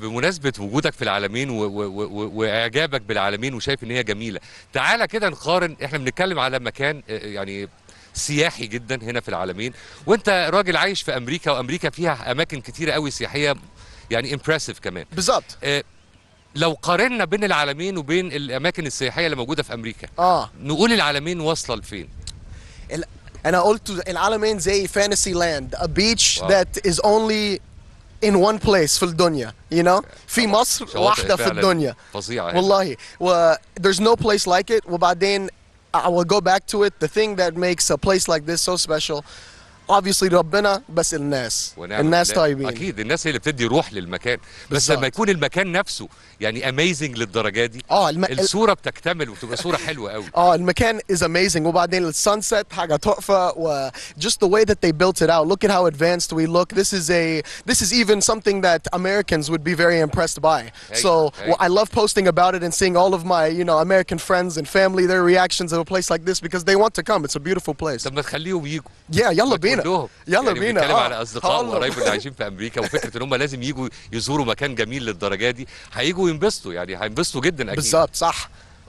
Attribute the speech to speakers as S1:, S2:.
S1: بمناسبة وجودك في العلمين واعجابك بالعلمين وشايف ان هي جميلة، تعالى كده نقارن. احنا بنتكلم على مكان يعني سياحي جدا هنا في العلمين، وانت راجل عايش في امريكا، وامريكا فيها اماكن كتيرة قوي سياحية يعني امبرسيف كمان.
S2: بالظبط.
S1: لو قارنا بين العلمين وبين الاماكن السياحية اللي موجودة في امريكا، نقول العلمين واصلة لفين؟
S2: انا قلت العلمين زي فانتسي لاند، a beach that is only in one place في الدنيا، you know. في مصر واحدة في الدنيا
S1: فظيعة
S2: والله. there's no place like it. وبعدين I will go back to it. The thing that makes a place like this so special obviously ربنا، بس الناس طيبين.
S1: اكيد الناس هي اللي بتدي روح للمكان، بس لما يكون المكان نفسه يعني اميزنج للدرجه دي الصوره بتكتمل وتبقى صوره حلوه قوي.
S2: المكان is amazing. وبعدين السانسيت حاجه تحفه، و just the way that they built it out. Look at how advanced we look. This is even something that Americans would be very impressed by. I love posting about it and seeing all of my American friends and family, their reactions of a place like this, because they want to come. It's a beautiful place.
S1: طب ما تخليهم يجوا.
S2: يلا بينا.
S1: يلا بينا. بنتكلم على اصدقاء وقرايب اللي عايشين في امريكا، وفكره ان هم لازم يجوا يزوروا مكان جميل للدرجه دي، هيجوا ينبسطوا، يعني هينبسطوا جدا اكيد.
S2: بالظبط، صح.